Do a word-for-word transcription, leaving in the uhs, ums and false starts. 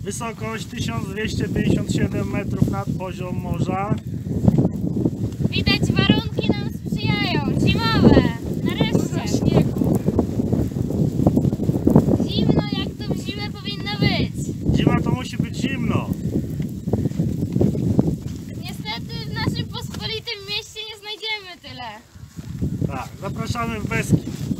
Wysokość tysiąc dwieście pięćdziesiąt siedem metrów nad poziom morza. Widać, warunki nam sprzyjają. Zimowe. Nareszcie. Zimno, jak to w zimę powinno być. Zima to musi być zimno. Niestety w naszym pospolitym mieście nie znajdziemy tyle. Tak, zapraszamy w Beskid.